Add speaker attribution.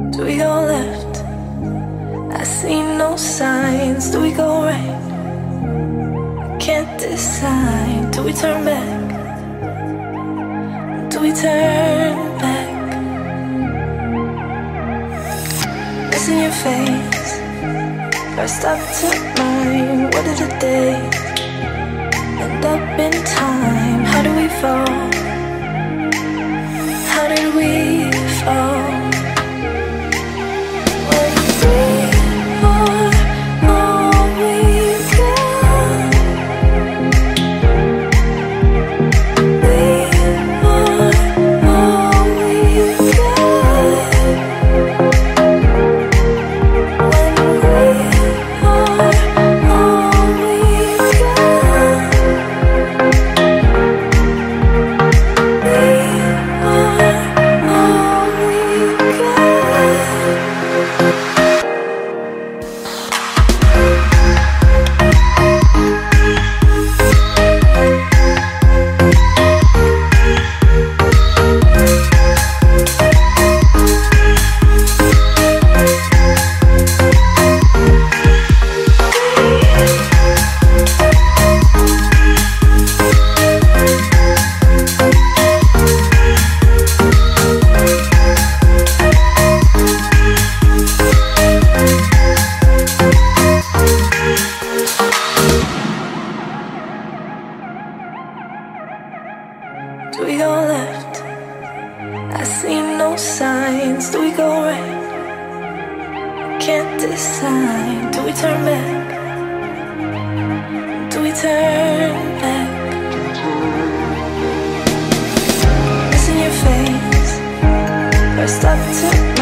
Speaker 1: Do we go left? I see no signs. Do we go right? I can't decide. Do we turn back? Do we turn back? Missing your face. First up to mine. What did the day end up in time? How do we fall? How did we fall? Do we go left? I see no signs. Do we go right? Can't decide. Do we turn back? Do we turn back? Missing your face. First up to